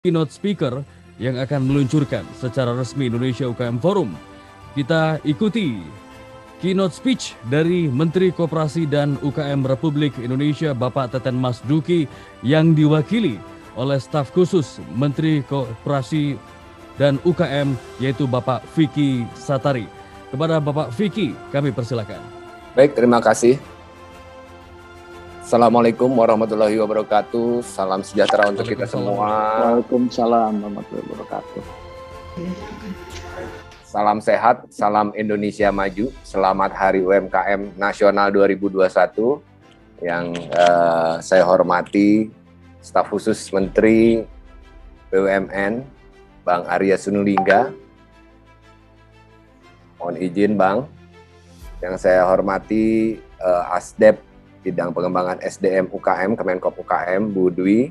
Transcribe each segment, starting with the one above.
Keynote speaker yang akan meluncurkan secara resmi Indonesia UKM Forum. Kita ikuti keynote speech dari Menteri Koperasi dan UKM Republik Indonesia Bapak Teten Mas Duki yang diwakili oleh staf khusus Menteri Koperasi dan UKM yaitu Bapak Vicky Satari. Kepada Bapak Vicky kami persilakan. Baik, terima kasih. Assalamualaikum warahmatullahi wabarakatuh. Salam sejahtera untuk kita semua. Waalaikumsalam warahmatullahi wabarakatuh. Salam sehat, salam Indonesia maju. Selamat Hari UMKM Nasional 2021 yang saya hormati staf khusus Menteri BUMN Bang Arya Sinulinga. Mohon izin Bang. Yang saya hormati Asdep Bidang Pengembangan SDM UKM, Kemenkop UKM, Bu Dwi.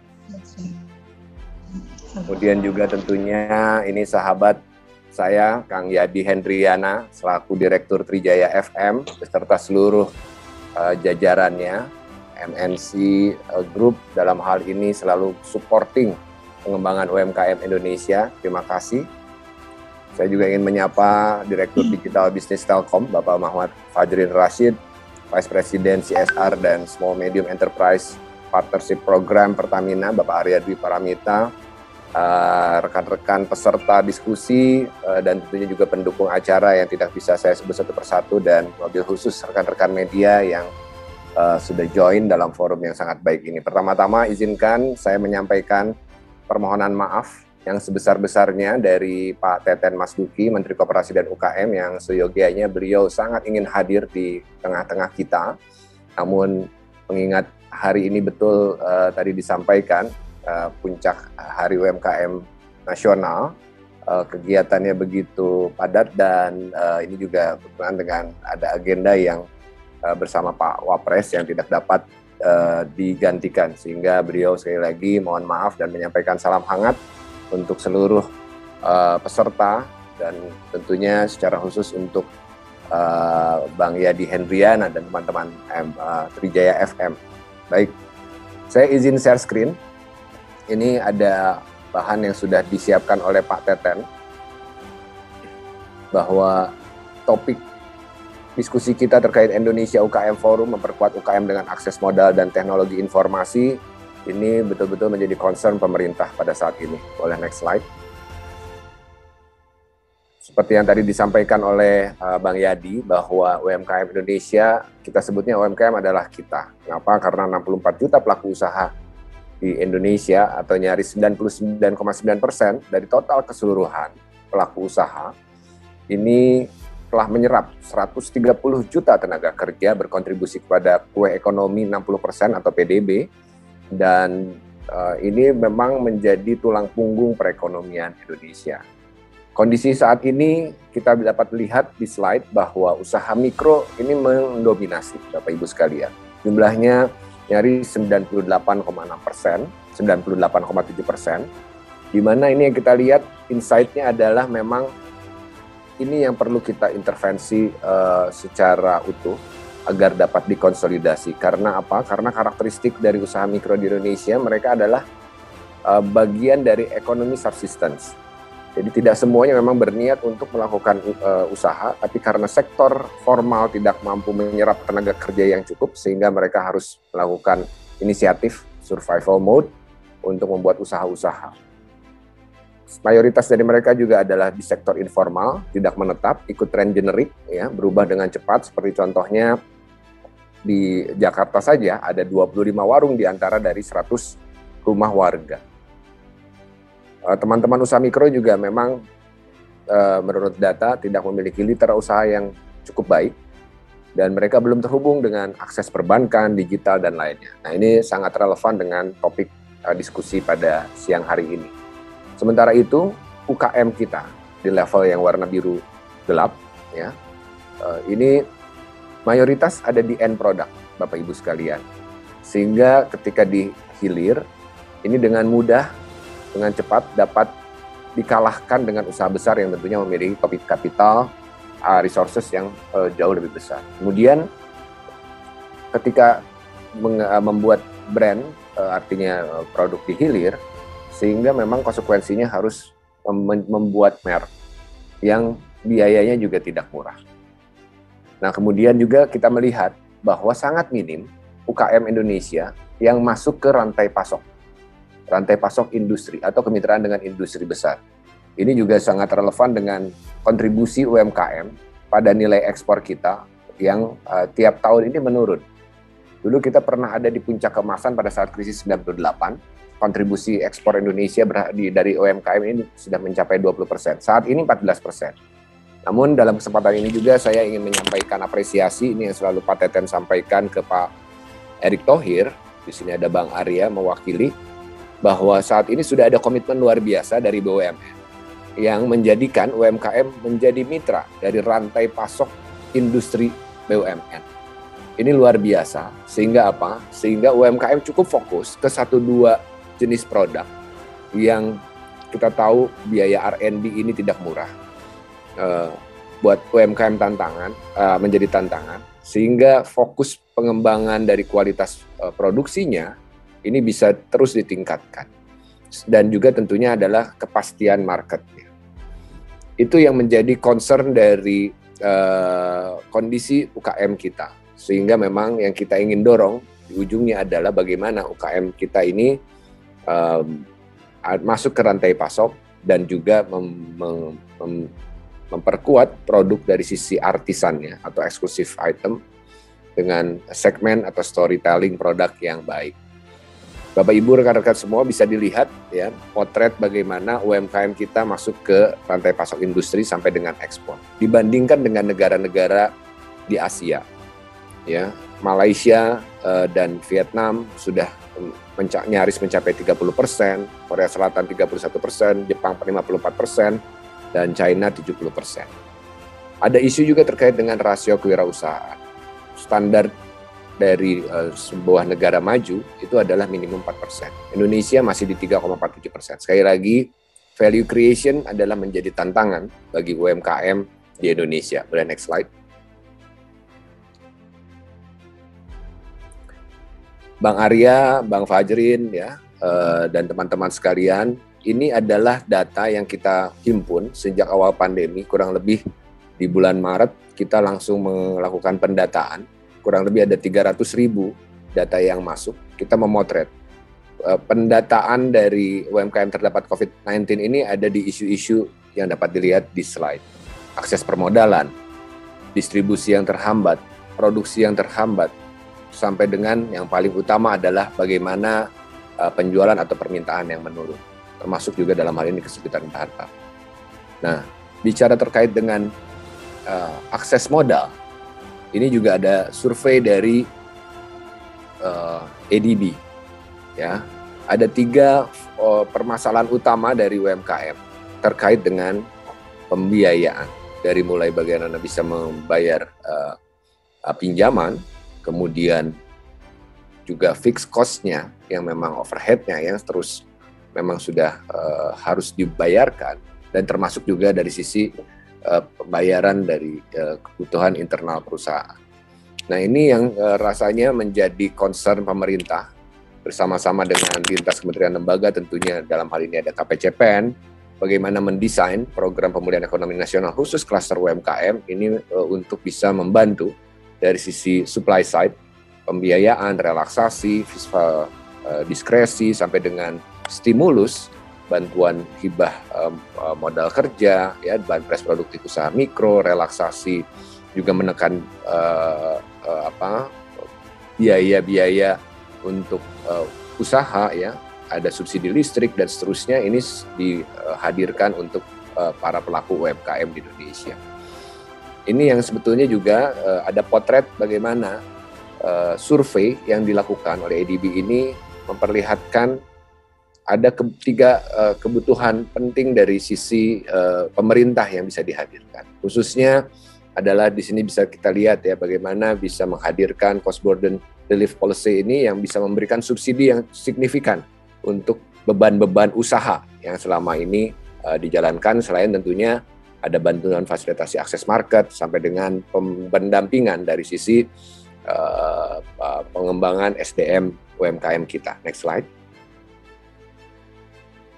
Kemudian juga tentunya ini sahabat saya, Kang Yadi Hendriana, selaku Direktur Trijaya FM, beserta seluruh jajarannya, MNC Group dalam hal ini selalu supporting pengembangan UMKM Indonesia. Terima kasih. Saya juga ingin menyapa Direktur Digital Business Telkom, Bapak Muhammad Fajrin Rashid, Vice President CSR dan Small Medium Enterprise Partnership Program Pertamina, Bapak Arya Dwi Paramita, rekan-rekan peserta diskusi, dan tentunya juga pendukung acara yang tidak bisa saya sebut satu persatu, dan mobil khusus rekan-rekan media yang sudah join dalam forum yang sangat baik ini. Pertama-tama izinkan saya menyampaikan permohonan maaf yang sebesar-besarnya dari Pak Teten Mas Duki, Menteri Koperasi dan UKM, yang seyogianya beliau sangat ingin hadir di tengah-tengah kita. Namun mengingat hari ini betul tadi disampaikan puncak Hari UMKM Nasional, kegiatannya begitu padat dan ini juga berkenaan dengan ada agenda yang bersama Pak Wapres yang tidak dapat digantikan, sehingga beliau sekali lagi mohon maaf dan menyampaikan salam hangat untuk seluruh peserta dan tentunya secara khusus untuk Bang Yadi Hendriana dan teman-teman Trijaya FM. Baik, saya izin share screen. Ini ada bahan yang sudah disiapkan oleh Pak Teten bahwa topik diskusi kita terkait Indonesia UKM Forum memperkuat UKM dengan akses modal dan teknologi informasi. Ini betul-betul menjadi concern pemerintah pada saat ini. Boleh next slide. Seperti yang tadi disampaikan oleh Bang Yadi, bahwa UMKM Indonesia, kita sebutnya UMKM adalah kita. Kenapa? Karena 64 juta pelaku usaha di Indonesia, atau nyaris 99,9% dari total keseluruhan pelaku usaha, ini telah menyerap 130 juta tenaga kerja, berkontribusi kepada kue ekonomi 60% atau PDB, dan ini memang menjadi tulang punggung perekonomian Indonesia. Kondisi saat ini kita dapat lihat di slide bahwa usaha mikro ini mendominasi, Bapak Ibu sekalian. Jumlahnya nyaris 98,6%, 98,7%, di mana ini yang kita lihat insight-nya adalah memang ini yang perlu kita intervensi secara utuh agar dapat dikonsolidasi. Karena apa? Karena karakteristik dari usaha mikro di Indonesia, mereka adalah bagian dari ekonomi subsistence. Jadi tidak semuanya memang berniat untuk melakukan usaha, tapi karena sektor formal tidak mampu menyerap tenaga kerja yang cukup, sehingga mereka harus melakukan inisiatif survival mode untuk membuat usaha-usaha. Mayoritas dari mereka juga adalah di sektor informal, tidak menetap, ikut tren generik, ya, berubah dengan cepat. Seperti contohnya di Jakarta saja ada 25 warung di antara dari 100 rumah warga. Teman-teman usaha mikro juga memang menurut data tidak memiliki litera usaha yang cukup baik, dan mereka belum terhubung dengan akses perbankan, digital, dan lainnya. Nah, ini sangat relevan dengan topik diskusi pada siang hari ini. Sementara itu, UKM kita di level yang warna biru gelap, ya, ini mayoritas ada di end product, Bapak Ibu sekalian. Sehingga ketika dihilir, ini dengan mudah, dengan cepat dapat dikalahkan dengan usaha besar yang tentunya memiliki kapital, resources yang jauh lebih besar. Kemudian ketika membuat brand, artinya produk dihilir, sehingga memang konsekuensinya harus membuat merek yang biayanya juga tidak murah. Nah, kemudian juga kita melihat bahwa sangat minim UKM Indonesia yang masuk ke rantai pasok industri atau kemitraan dengan industri besar. Ini juga sangat relevan dengan kontribusi UMKM pada nilai ekspor kita yang tiap tahun ini menurun. Dulu kita pernah ada di puncak keemasan pada saat krisis 98, kontribusi ekspor Indonesia dari UMKM ini sudah mencapai 20%, saat ini 14%. Namun dalam kesempatan ini juga saya ingin menyampaikan apresiasi, ini yang selalu Pak Teten sampaikan ke Pak Erick Thohir, di sini ada Bang Arya mewakili, bahwa saat ini sudah ada komitmen luar biasa dari BUMN yang menjadikan UMKM menjadi mitra dari rantai pasok industri BUMN. Ini luar biasa, sehingga apa? Sehingga UMKM cukup fokus ke 1-2 jenis produk yang kita tahu biaya R&D ini tidak murah. Buat UMKM menjadi tantangan, sehingga fokus pengembangan dari kualitas produksinya ini bisa terus ditingkatkan. Dan juga tentunya adalah kepastian marketnya. Itu yang menjadi concern dari kondisi UKM kita. Sehingga memang yang kita ingin dorong di ujungnya adalah bagaimana UKM kita ini masuk ke rantai pasok dan juga memperkuat produk dari sisi artisannya atau eksklusif item dengan segmen atau storytelling produk yang baik. Bapak Ibu rekan-rekan semua bisa dilihat ya potret bagaimana UMKM kita masuk ke rantai pasok industri sampai dengan ekspor dibandingkan dengan negara-negara di Asia. Ya, Malaysia dan Vietnam sudah nyaris mencapai 30%, Korea Selatan 31%, Jepang 54%, dan China 70%. Ada isu juga terkait dengan rasio kewirausahaan. Standar dari sebuah negara maju itu adalah minimum 4%. Indonesia masih di 3,47%. Sekali lagi, value creation adalah menjadi tantangan bagi UMKM di Indonesia. Boleh next slide. Bang Arya, Bang Fajrin, ya, dan teman-teman sekalian, ini adalah data yang kita himpun sejak awal pandemi, kurang lebih di bulan Maret kita langsung melakukan pendataan, kurang lebih ada 300.000 data yang masuk, kita memotret. Pendataan dari UMKM terdapat COVID-19 ini ada di isu-isu yang dapat dilihat di slide. Akses permodalan, distribusi yang terhambat, produksi yang terhambat, sampai dengan yang paling utama adalah bagaimana penjualan atau permintaan yang menurun, termasuk juga dalam hal ini kesulitan bahan baku. Nah, bicara terkait dengan akses modal, ini juga ada survei dari ADB. Ya, ada 3 permasalahan utama dari UMKM terkait dengan pembiayaan, dari mulai bagaimana bisa membayar pinjaman, kemudian juga fixed cost-nya yang memang overhead-nya yang terus memang sudah harus dibayarkan, dan termasuk juga dari sisi pembayaran dari kebutuhan internal perusahaan. Nah, ini yang rasanya menjadi concern pemerintah bersama-sama dengan lintas kementerian lembaga, tentunya dalam hal ini ada KPCPEN, bagaimana mendesain program pemulihan ekonomi nasional khusus klaster UMKM ini untuk bisa membantu dari sisi supply side, pembiayaan, relaksasi, fiskal diskresi, sampai dengan stimulus, bantuan hibah modal kerja, ya, banpres produktif usaha mikro, relaksasi juga menekan biaya-biaya untuk usaha, ya, ada subsidi listrik dan seterusnya. Ini dihadirkan untuk para pelaku UMKM di Indonesia. Ini yang sebetulnya juga ada potret bagaimana survei yang dilakukan oleh ADB ini memperlihatkan ada 3 kebutuhan penting dari sisi pemerintah yang bisa dihadirkan. Khususnya adalah di sini bisa kita lihat ya bagaimana bisa menghadirkan cost burden relief policy ini yang bisa memberikan subsidi yang signifikan untuk beban-beban usaha yang selama ini dijalankan, selain tentunya ada bantuan fasilitasi akses market sampai dengan pendampingan dari sisi pengembangan SDM UMKM kita. Next slide.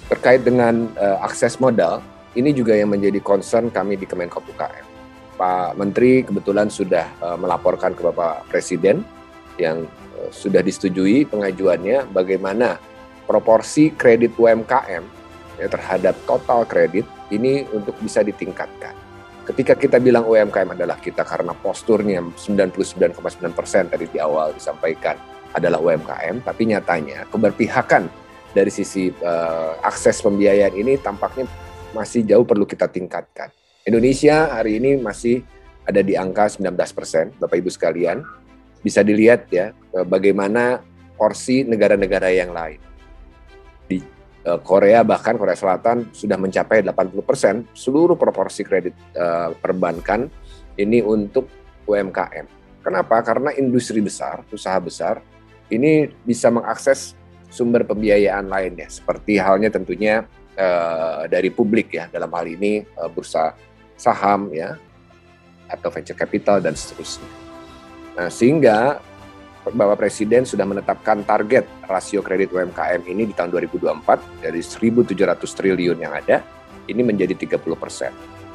Terkait dengan akses modal, ini juga yang menjadi concern kami di Kemenkop UKM. Pak Menteri kebetulan sudah melaporkan ke Bapak Presiden yang sudah disetujui pengajuannya bagaimana proporsi kredit UMKM terhadap total kredit ini untuk bisa ditingkatkan. Ketika kita bilang UMKM adalah kita karena posturnya 99,9% tadi di awal disampaikan adalah UMKM, tapi nyatanya keberpihakan dari sisi akses pembiayaan ini tampaknya masih jauh perlu kita tingkatkan. Indonesia hari ini masih ada di angka 19%, Bapak Ibu sekalian. Bisa dilihat ya bagaimana porsi negara-negara yang lain. Di Korea, bahkan Korea Selatan sudah mencapai 80% seluruh proporsi kredit perbankan ini untuk UMKM. Kenapa? Karena industri besar, usaha besar, ini bisa mengakses sumber pembiayaan lainnya, seperti halnya tentunya dari publik ya, dalam hal ini bursa saham ya, atau venture capital dan seterusnya. Nah, sehingga Bapak Presiden sudah menetapkan target rasio kredit UMKM ini di tahun 2024 dari 1.700 triliun yang ada, ini menjadi 30%.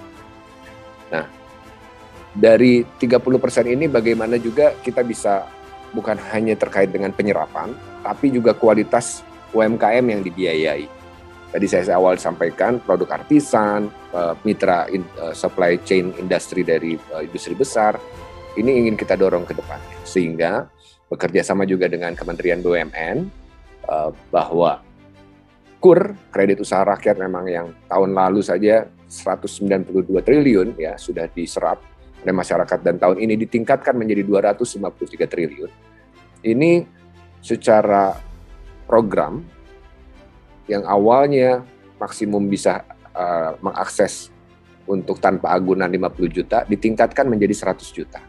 Nah, dari 30% ini bagaimana juga kita bisa bukan hanya terkait dengan penyerapan, tapi juga kualitas UMKM yang dibiayai. Tadi saya awal sampaikan produk artisan, mitra supply chain industri dari industri besar, ini ingin kita dorong ke depannya. Sehingga bekerja sama juga dengan Kementerian BUMN, bahwa KUR, kredit usaha rakyat memang yang tahun lalu saja 192 triliun ya sudah diserap oleh masyarakat dan tahun ini ditingkatkan menjadi 253 triliun. Ini secara program yang awalnya maksimum bisa mengakses untuk tanpa agunan 50 juta ditingkatkan menjadi 100 juta.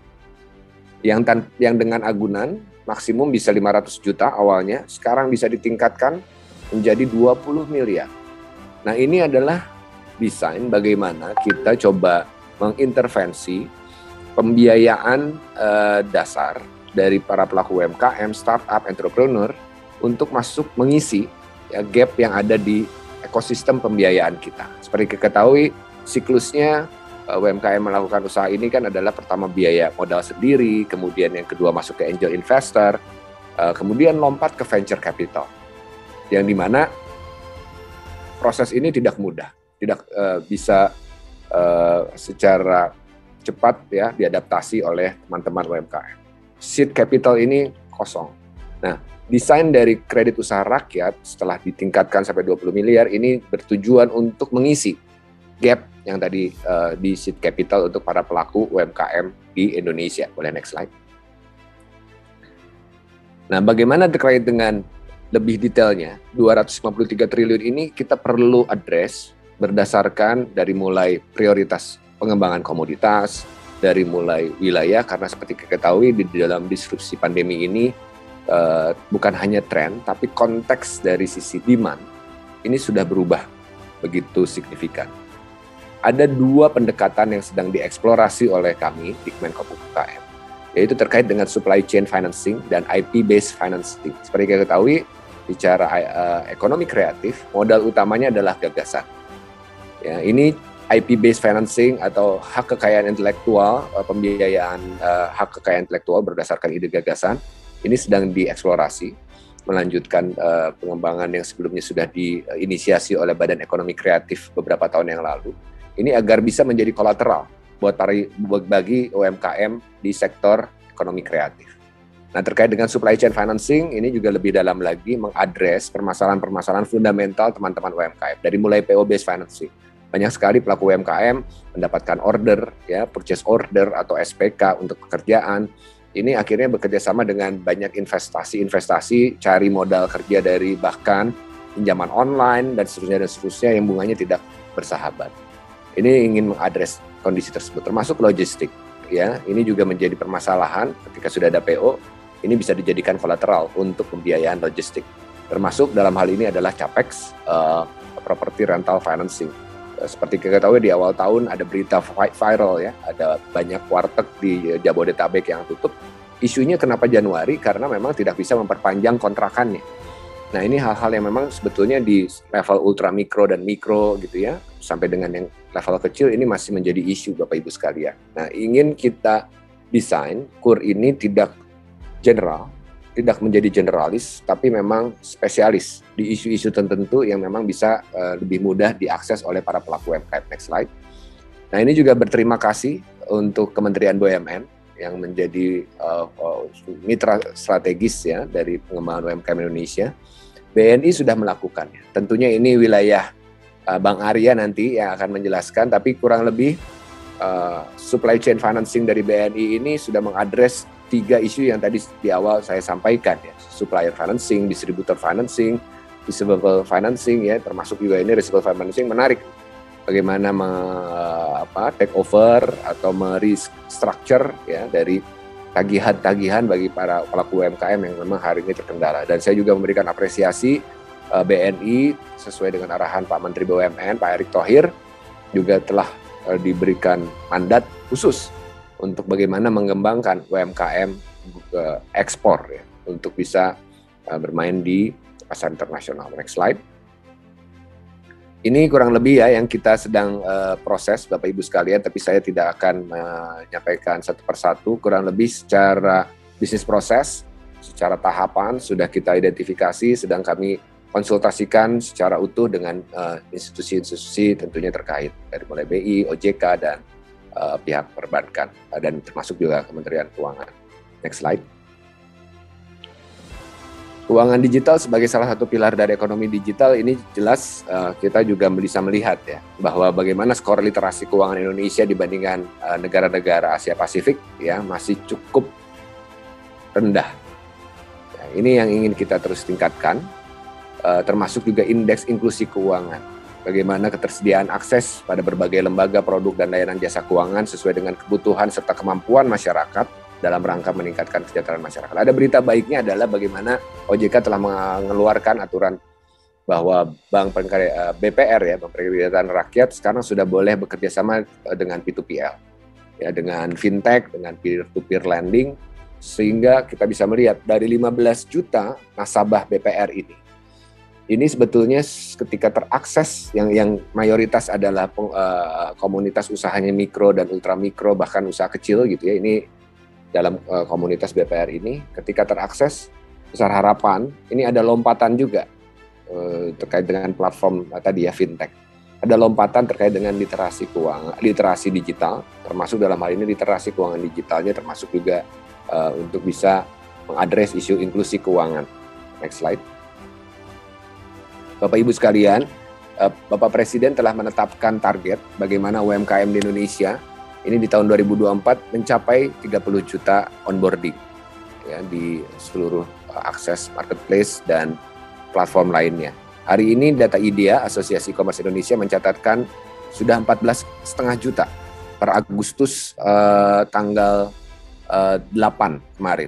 Yang dengan agunan maksimum bisa 500 juta awalnya, sekarang bisa ditingkatkan menjadi 20 miliar. Nah, ini adalah desain bagaimana kita coba mengintervensi pembiayaan dasar dari para pelaku UMKM, startup, entrepreneur untuk masuk mengisi ya, gap yang ada di ekosistem pembiayaan kita. Seperti kita ketahui, siklusnya UMKM melakukan usaha ini kan adalah pertama biaya modal sendiri, kemudian yang kedua masuk ke angel investor, kemudian lompat ke venture capital. Yang dimana proses ini tidak mudah, tidak bisa secara cepat ya diadaptasi oleh teman-teman UMKM. Seed capital ini kosong. Nah, desain dari kredit usaha rakyat setelah ditingkatkan sampai 20 miliar ini bertujuan untuk mengisi gap yang tadi di seed capital untuk para pelaku UMKM di Indonesia. Boleh next slide. Nah, bagaimana terkait dengan lebih detailnya, 253 triliun ini kita perlu address berdasarkan dari mulai prioritas pengembangan komoditas, dari mulai wilayah, karena seperti kita ketahui di dalam disrupsi pandemi ini bukan hanya tren, tapi konteks dari sisi demand ini sudah berubah begitu signifikan. Ada dua pendekatan yang sedang dieksplorasi oleh kami di Kemenkop UKM, yaitu terkait dengan supply chain financing dan IP-based financing. Seperti kita ketahui, bicara ekonomi kreatif, modal utamanya adalah gagasan. Ya, ini IP-based financing atau hak kekayaan intelektual, pembiayaan hak kekayaan intelektual berdasarkan ide gagasan, ini sedang dieksplorasi, melanjutkan pengembangan yang sebelumnya sudah diinisiasi oleh Badan Ekonomi Kreatif beberapa tahun yang lalu. Ini agar bisa menjadi kolateral bagi UMKM di sektor ekonomi kreatif. Nah, terkait dengan supply chain financing, ini juga lebih dalam lagi mengadres permasalahan-permasalahan fundamental teman-teman UMKM, dari mulai PO-based financing. Banyak sekali pelaku UMKM mendapatkan order, ya, purchase order atau SPK untuk pekerjaan. Ini akhirnya bekerja sama dengan banyak investasi, cari modal kerja dari bahkan pinjaman online dan seterusnya yang bunganya tidak bersahabat. Ini ingin mengadres kondisi tersebut, termasuk logistik. Ya, ini juga menjadi permasalahan ketika sudah ada PO, ini bisa dijadikan kolateral untuk pembiayaan logistik. Termasuk dalam hal ini adalah CAPEX, property rental financing. Seperti kita tahu di awal tahun ada berita viral ya, ada banyak warteg di Jabodetabek yang tutup. Isunya kenapa Januari? Karena memang tidak bisa memperpanjang kontrakannya. Nah, ini hal-hal yang memang sebetulnya di level ultra mikro dan mikro gitu ya, sampai dengan yang level kecil ini masih menjadi isu Bapak Ibu sekalian. Nah, ingin kita desain KUR ini tidak general, tidak menjadi generalis, tapi memang spesialis di isu-isu tertentu yang memang bisa lebih mudah diakses oleh para pelaku UMKM. Next slide. Nah, ini juga berterima kasih untuk Kementerian BUMN yang menjadi mitra strategis ya dari pengembangan UMKM Indonesia. BNI sudah melakukannya. Tentunya ini wilayah Bang Arya nanti yang akan menjelaskan, tapi kurang lebih supply chain financing dari BNI ini sudah mengadres 3 isu yang tadi di awal saya sampaikan ya. Supplier financing, distributor financing, receivable financing ya, termasuk juga ini receivable financing menarik. Bagaimana take over atau merestructure ya dari tagihan-tagihan bagi para pelaku UMKM yang memang hari ini terkendala. Dan saya juga memberikan apresiasi BNI sesuai dengan arahan Pak Menteri BUMN, Pak Erick Thohir, juga telah diberikan mandat khusus untuk bagaimana mengembangkan UMKM ke ekspor ya, untuk bisa bermain di pasar internasional. Next slide. Ini kurang lebih ya yang kita sedang proses Bapak Ibu sekalian, tapi saya tidak akan menyampaikan satu persatu. Kurang lebih secara bisnis proses, secara tahapan sudah kita identifikasi, sedang kami konsultasikan secara utuh dengan institusi-institusi tentunya terkait, dari mulai BI, OJK, dan pihak perbankan, dan termasuk juga Kementerian Keuangan. Next slide. Keuangan digital sebagai salah satu pilar dari ekonomi digital ini jelas kita juga bisa melihat ya bahwa bagaimana skor literasi keuangan Indonesia dibandingkan negara-negara Asia Pasifik ya masih cukup rendah. Ya, ini yang ingin kita terus tingkatkan, termasuk juga indeks inklusi keuangan. Bagaimana ketersediaan akses pada berbagai lembaga, produk, dan layanan jasa keuangan sesuai dengan kebutuhan serta kemampuan masyarakat dalam rangka meningkatkan kesejahteraan masyarakat. Ada berita baiknya adalah bagaimana OJK telah mengeluarkan aturan bahwa BPR ya, Bank Perkreditan Rakyat sekarang sudah boleh bekerja sama dengan P2PL, ya, dengan fintech, dengan peer-to-peer lending, sehingga kita bisa melihat dari 15 juta nasabah BPR ini sebetulnya ketika terakses yang mayoritas adalah komunitas usahanya mikro dan ultra mikro, bahkan usaha kecil gitu ya, ini dalam komunitas BPR ini ketika terakses, besar harapan ini ada lompatan juga terkait dengan platform tadi ya, fintech. Ada lompatan terkait dengan literasi keuangan, literasi digital, termasuk dalam hal ini literasi keuangan digitalnya, termasuk juga untuk bisa mengadres isu inklusi keuangan. Next slide. Bapak Ibu sekalian, Bapak Presiden telah menetapkan target bagaimana UMKM di Indonesia ini di tahun 2024 mencapai 30 juta onboarding ya, di seluruh akses marketplace dan platform lainnya. Hari ini data IDEA, Asosiasi E-commerce Indonesia, mencatatkan sudah 14,5 juta per Agustus tanggal 8 kemarin.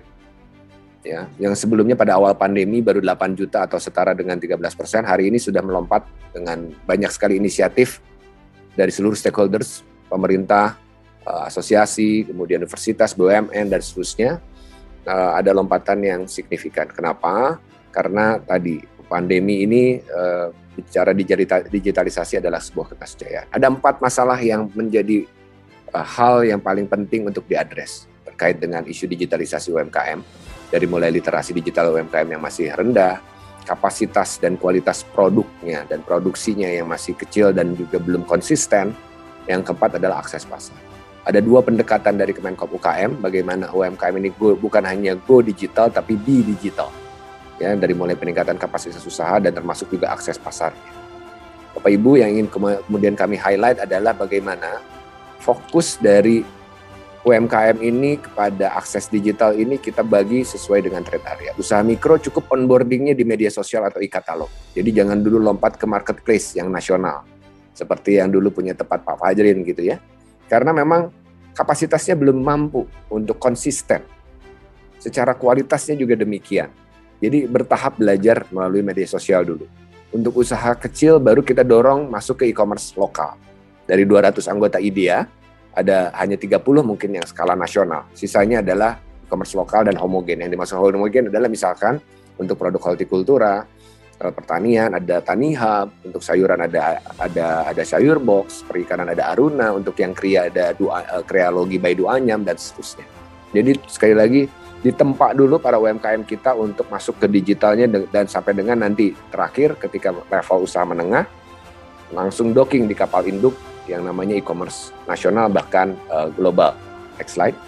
Ya, yang sebelumnya pada awal pandemi baru 8 juta atau setara dengan 13%, hari ini sudah melompat dengan banyak sekali inisiatif dari seluruh stakeholders, pemerintah, asosiasi, kemudian universitas, BUMN, dan seterusnya. Ada lompatan yang signifikan. Kenapa? Karena tadi pandemi ini bicara digitalisasi adalah sebuah keniscayaan. Ada 4 masalah yang menjadi hal yang paling penting untuk diadres terkait dengan isu digitalisasi UMKM, dari mulai literasi digital UMKM yang masih rendah, kapasitas dan kualitas produknya dan produksinya yang masih kecil dan juga belum konsisten. Yang keempat adalah akses pasar. Ada 2 pendekatan dari Kemenkop UKM, bagaimana UMKM ini bukan hanya go digital, tapi be digital. Ya, dari mulai peningkatan kapasitas usaha dan termasuk juga akses pasarnya. Bapak Ibu, yang ingin kemudian kami highlight adalah bagaimana fokus dari UMKM ini kepada akses digital ini kita bagi sesuai dengan trade area. Usaha mikro cukup onboardingnya di media sosial atau e-katalog. Jadi jangan dulu lompat ke marketplace yang nasional, seperti yang dulu punya tempat Pak Fajrin gitu ya. Karena memang kapasitasnya belum mampu untuk konsisten. Secara kualitasnya juga demikian. Jadi bertahap belajar melalui media sosial dulu. Untuk usaha kecil baru kita dorong masuk ke e-commerce lokal. Dari 200 anggota IDEA, ada hanya 30 mungkin yang skala nasional. Sisanya adalah e-commerce lokal dan homogen. Yang dimaksud homogen adalah misalkan untuk produk hortikultura, pertanian ada Tani Hub, untuk sayuran ada sayur box, perikanan ada Aruna, untuk yang kria ada Krealogi by Duanyam dan seterusnya. Jadi sekali lagi ditempa dulu para UMKM kita untuk masuk ke digitalnya dan sampai dengan nanti terakhir ketika level usaha menengah langsung docking di kapal induk yang namanya e-commerce nasional bahkan global. Next slide.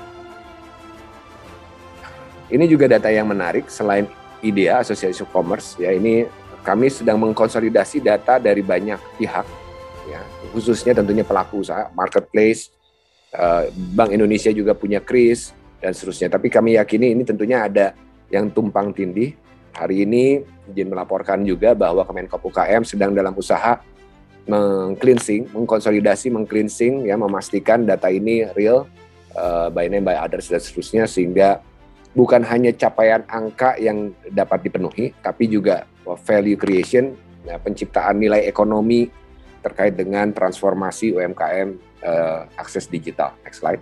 Ini juga data yang menarik selain IDEA, Asosiasi Commerce, ya ini kami sedang mengkonsolidasi data dari banyak pihak, ya khususnya tentunya pelaku usaha, marketplace, Bank Indonesia juga punya KRIS dan seterusnya. Tapi kami yakini ini tentunya ada yang tumpang tindih. Hari ini izin melaporkan juga bahwa Kemenkop UKM sedang dalam usaha mengkonsolidasi, ya memastikan data ini real, by name, by others dan seterusnya, sehingga bukan hanya capaian angka yang dapat dipenuhi, tapi juga value creation, penciptaan nilai ekonomi terkait dengan transformasi UMKM akses digital. Next slide.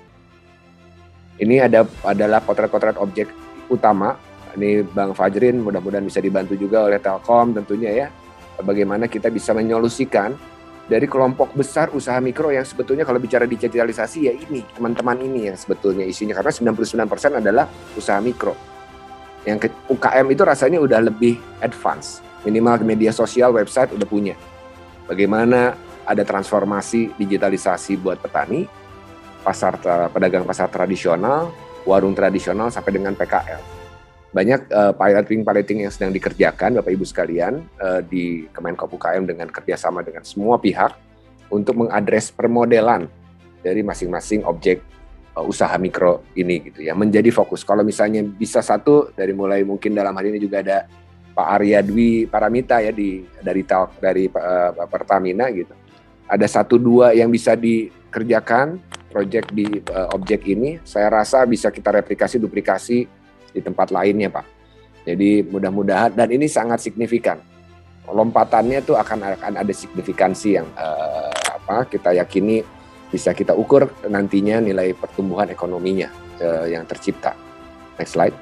Ini adalah potret-potret objek utama. Ini Bang Fajrin, mudah-mudahan bisa dibantu juga oleh Telkom tentunya ya. Bagaimana kita bisa menyolusikan dari kelompok besar usaha mikro yang sebetulnya kalau bicara digitalisasi ya ini, teman-teman ini yang sebetulnya isinya, karena 99% adalah usaha mikro. Yang UKM itu rasanya udah lebih advance, minimal media sosial, website udah punya. Bagaimana ada transformasi digitalisasi buat petani, pedagang pasar tradisional, warung tradisional sampai dengan PKL. Banyak piloting yang sedang dikerjakan Bapak Ibu sekalian di Kemenkop UKM dengan kerjasama dengan semua pihak untuk mengadres permodelan dari masing-masing objek usaha mikro ini gitu ya, menjadi fokus. Kalau misalnya bisa satu dari mulai mungkin dalam hari ini juga ada Pak Arya Dwi Paramita ya dari Pertamina gitu. Ada 1-2 yang bisa dikerjakan proyek di objek ini, saya rasa bisa kita replikasi, duplikasi di tempat lainnya Pak. Jadi mudah-mudahan, dan ini sangat signifikan. Lompatannya tuh akan ada signifikansi yang kita yakini bisa kita ukur nantinya nilai pertumbuhan ekonominya yang tercipta. Next slide.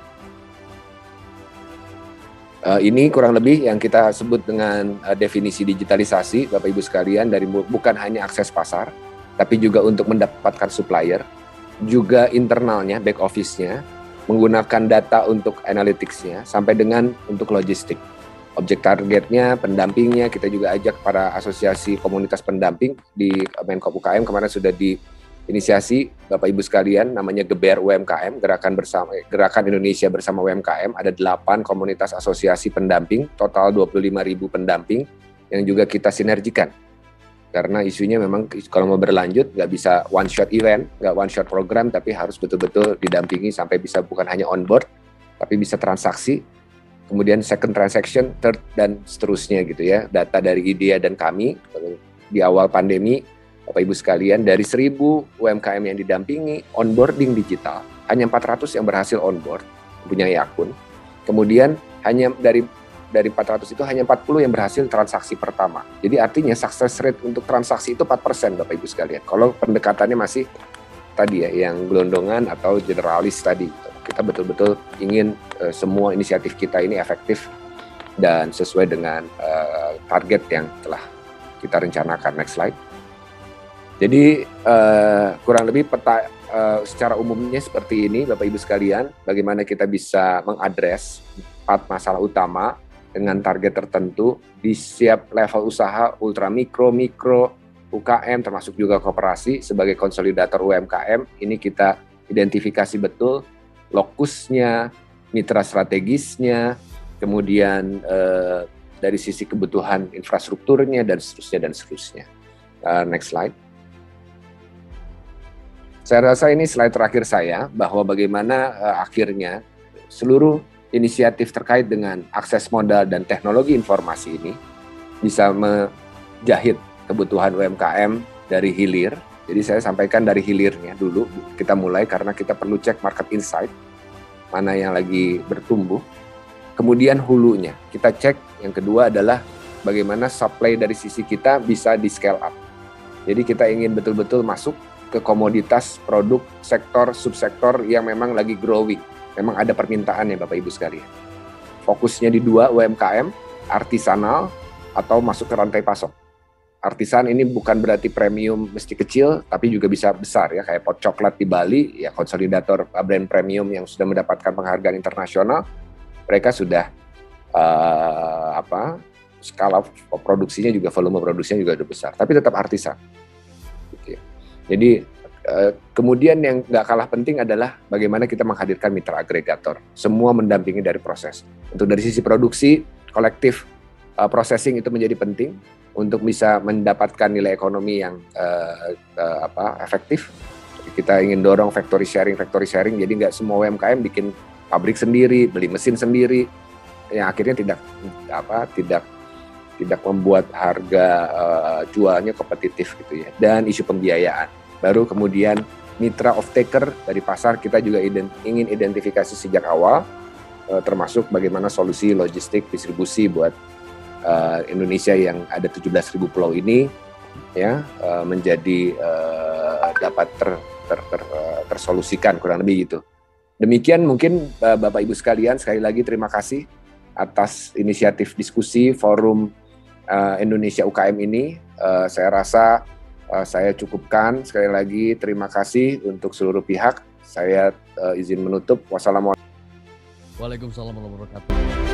Ini kurang lebih yang kita sebut dengan definisi digitalisasi Bapak Ibu sekalian, dari bukan hanya akses pasar, tapi juga untuk mendapatkan supplier, juga internalnya, back office-nya, menggunakan data untuk analytics-nya, sampai dengan untuk logistik. Objek targetnya, pendampingnya, kita juga ajak para asosiasi komunitas pendamping di Kemenkop UKM, kemarin sudah diinisiasi Bapak Ibu sekalian, namanya GEBER UMKM, Gerakan Indonesia Bersama UMKM, ada 8 komunitas asosiasi pendamping, total 25.000 pendamping, yang juga kita sinergikan. Karena isunya memang kalau mau berlanjut nggak bisa one shot event, nggak one shot program, tapi harus betul-betul didampingi sampai bisa bukan hanya on board, tapi bisa transaksi, kemudian second transaction, third dan seterusnya gitu ya. Data dari IDEA dan kami di awal pandemi, Bapak Ibu sekalian, dari 1.000 UMKM yang didampingi onboarding digital, hanya 400 yang berhasil onboard, punya akun. Kemudian hanya dari 400 itu hanya 40 yang berhasil transaksi pertama. Jadi artinya success rate untuk transaksi itu 4% Bapak Ibu sekalian. Kalau pendekatannya masih tadi ya, yang gelondongan atau generalis tadi. Kita betul-betul ingin semua inisiatif kita ini efektif dan sesuai dengan target yang telah kita rencanakan. Next slide. Jadi kurang lebih peta secara umumnya seperti ini Bapak Ibu sekalian, bagaimana kita bisa mengadres 4 masalah utama dengan target tertentu di setiap level usaha, ultra mikro, UKM, termasuk juga koperasi sebagai konsolidator UMKM. Ini kita identifikasi betul lokusnya, mitra strategisnya, kemudian dari sisi kebutuhan infrastrukturnya dan seterusnya. Next slide. Saya rasa ini slide terakhir saya, bahwa bagaimana akhirnya seluruh inisiatif terkait dengan akses modal dan teknologi informasi ini bisa menjahit kebutuhan UMKM dari hilir. Jadi saya sampaikan dari hilirnya dulu, kita mulai karena kita perlu cek market insight, mana yang lagi bertumbuh. Kemudian hulunya, kita cek, yang kedua adalah bagaimana supply dari sisi kita bisa di scale up. Jadi kita ingin betul-betul masuk ke komoditas, produk, sektor, subsektor yang memang lagi growing. Memang ada permintaannya Bapak Ibu sekalian. Fokusnya di 2 UMKM, artisanal atau masuk ke rantai pasok. Artisan ini bukan berarti premium mesti kecil, tapi juga bisa besar ya, kayak Pot Coklat di Bali, ya konsolidator brand premium yang sudah mendapatkan penghargaan internasional. Mereka sudah skala produksinya juga, volume produksinya juga udah besar, tapi tetap artisan. Gitu ya. Jadi kemudian yang nggak kalah penting adalah bagaimana kita menghadirkan mitra agregator. Semua mendampingi dari proses. Untuk dari sisi produksi, kolektif processing itu menjadi penting untuk bisa mendapatkan nilai ekonomi yang efektif. Kita ingin dorong factory sharing, jadi nggak semua UMKM bikin pabrik sendiri, beli mesin sendiri, yang akhirnya tidak membuat harga jualnya kompetitif gitu ya. Dan isu pembiayaan. Baru kemudian mitra off-taker dari pasar kita juga ingin identifikasi sejak awal, termasuk bagaimana solusi logistik distribusi buat Indonesia yang ada 17.000 pulau ini ya menjadi dapat tersolusikan, kurang lebih gitu. Demikian mungkin Bapak Ibu sekalian, sekali lagi terima kasih atas inisiatif diskusi forum Indonesia UKM ini. Saya rasa saya cukupkan. Sekali lagi terima kasih untuk seluruh pihak. Saya izin menutup. Wassalamualaikum. Waalaikumsalam warahmatullahi wabarakatuh.